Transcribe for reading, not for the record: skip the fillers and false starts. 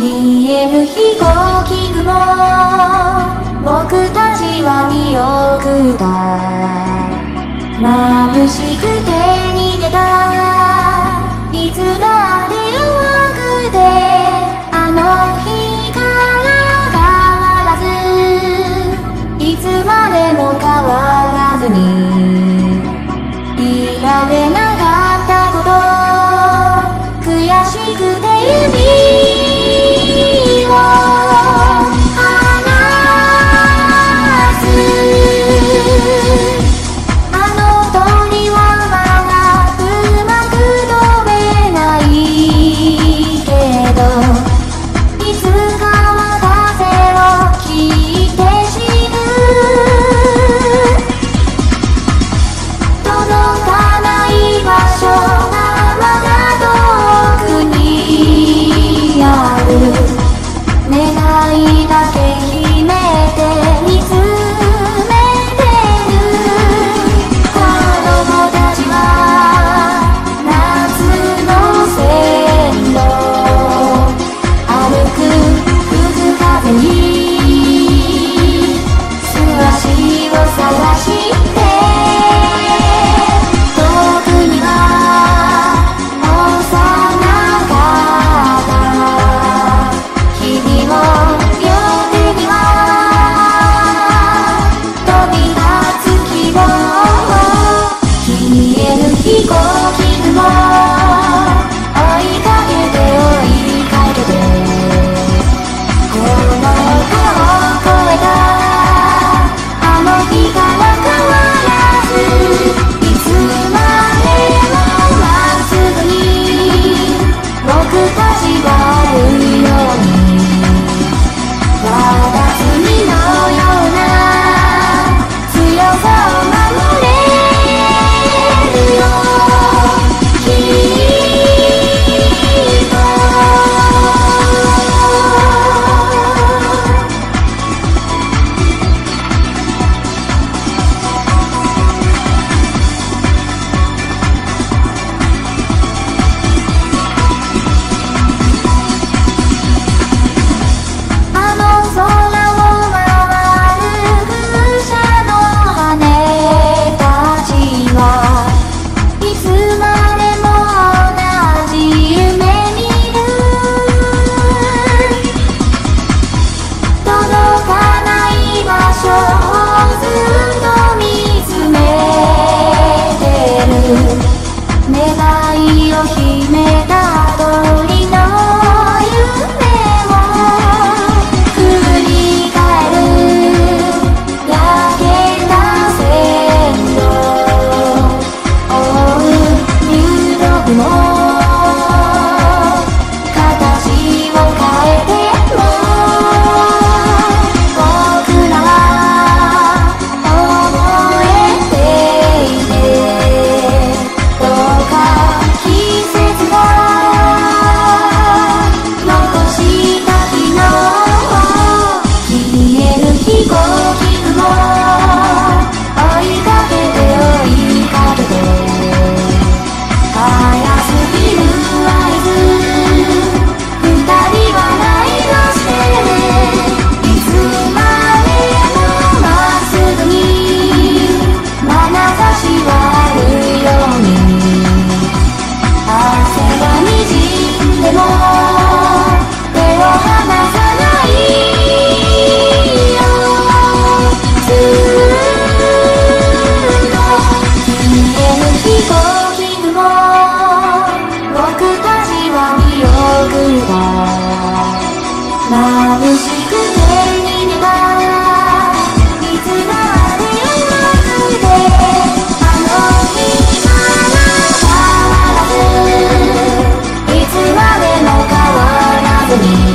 消える飛行機雲、僕たちは見送った。眩しくて逃げた。いつだって弱くて、あの日から変わらず、いつまでも変わらずにいられなかったこと、悔しくて指を離す。あの鳥はまだうまく飛べないけど、いつかは風を切って死ぬ。届かない場所がまだ遠くにある。願いだけ秘めて見つめてる。子供たちは夏の線路歩く吹く風に素足を探して遠くには幼かった君も両手には飛び立つ希望。消える飛行機雲、追いかけて追いかけて、この丘を越えたあの日から変わらず、いつまでもまっすぐに僕たちはあるように、私のような強さを守れるよきっと。あの空を回る風車の羽たちはいつまでも同じ夢見る。届かない場所をずっと見つめてる。願いを秘めた鳥の夢を振り返る。焼けた線路追う入力も形を変えても、僕らは覚えていて、どうか季節が残した昨日。消える飛行機雲、追いかけて追いかけて、早すぎる合図、二人はライドして、いつまでもまっすぐに眼差しはあるように、汗がにじんでも手を離さないよ。ずっと消える飛行機雲、僕たちは見送った。眩しくて逃げた。いつだって弱くて、あの日から変わらず、いつまでも変わらずに